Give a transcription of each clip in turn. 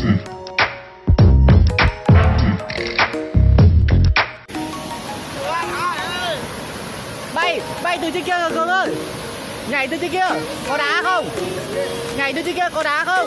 Bay từ trên kia rồi Cường ơi. Nhảy từ trên kia, có đá không? Nhảy từ trên kia có đá không?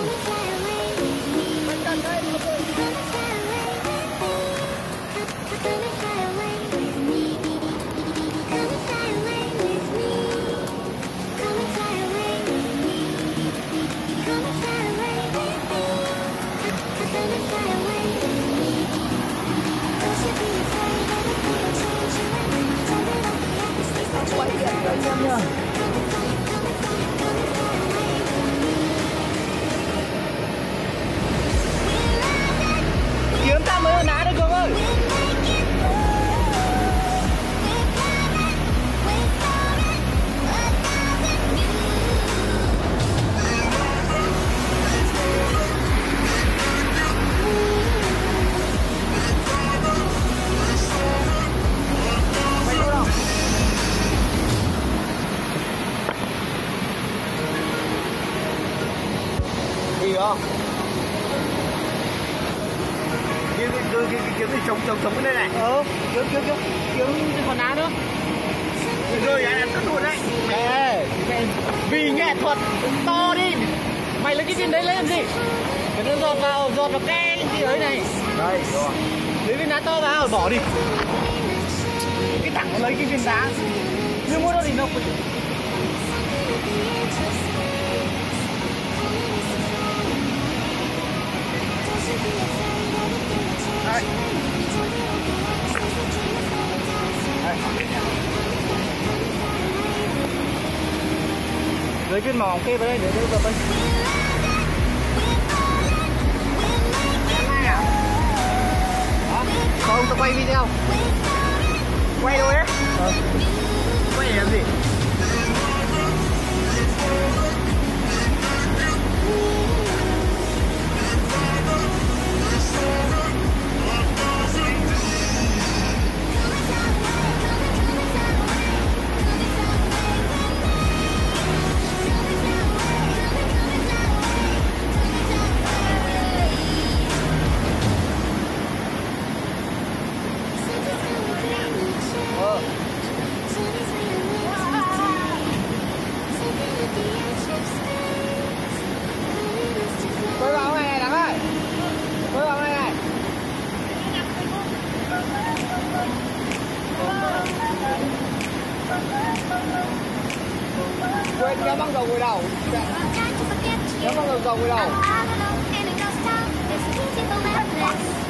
Kiếm ta mới đá được Cường ơi. Gì không? Kiếm thì chống cái đây này. Kiếm còn đá nữa. Rồi anh ăn tất luôn đấy. Vì nghệ thuật to đi. Mày lấy cái viên đấy lấy làm gì? Nó giọt vào ke cái ấy này. Đây rồi. Lấy viên đá to vào bỏ đi. Cái thằng nó lấy cái viên đá. Nhưng mua đâu thì nó đây. Lấy viên mỏng kê vào đây để vào đây. Không, tao quay video. Quay thôi ấy. Quay để làm gì? Quay vào này này Đăng ơi. Quay vào này này. Quên kéo băng dầu ngồi đầu. Kéo băng dầu ngồi đầu.